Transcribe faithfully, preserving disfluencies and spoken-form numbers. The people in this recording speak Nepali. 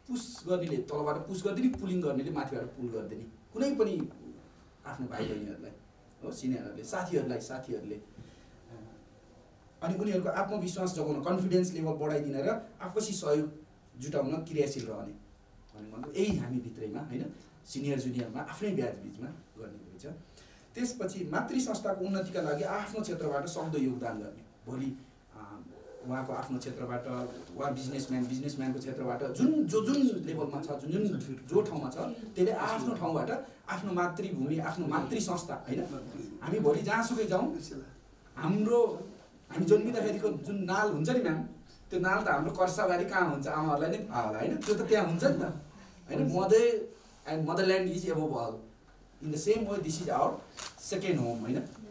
पुस गर्नेले तलबाट पुस गर्दिने पुलिङ गर्नेले माथिबाट पुल गर्दिने कुनै पनि आफ्नो भाइ बहिनीहरूलाई हो सिनियरहरूले साथीहरूलाई साथीहरूले अनि उनीहरूको आत्मविश्वास जगाउन कन्फिडेन्स लेभल बढाइदिन र आपसी सहयोग जुटाउन क्रियाशील रहने भन्ने मतलब यही हामी भित्रैमा होइन सिनियर जुनियरमा आफ्नै ब्याच बिचमा गर्ने हुन्छ। त्यसपछि मातृ संस्थाको उन्नतिका लागि आफ्नो क्षेत्रबाट सक्दो योगदान गर्ने भोलि उहाँको आफ्नो क्षेत्रबाट उहाँ बिजनेसम्यान बिजनेसम्यानको क्षेत्रबाट जुन जो जुन लेभलमा छ जुन जुन जो ठाउँमा छ त्यसले आफ्नो ठाउँबाट आफ्नो मातृभूमि आफ्नो मातृ संस्था होइन हामी भोलि जहाँसुकै जाउँ हाम्रो हामी जन्मिँदाखेरिको जुन नाल हुन्छ नि म्याम त्यो नाल त हाम्रो कर्साबारी कहाँ हुन्छ आमाहरूलाई नै थाहा होला होइन त्यो त त्यहाँ हुन्छ नि त होइन mother and motherland is above all in the same way this is our second home होइन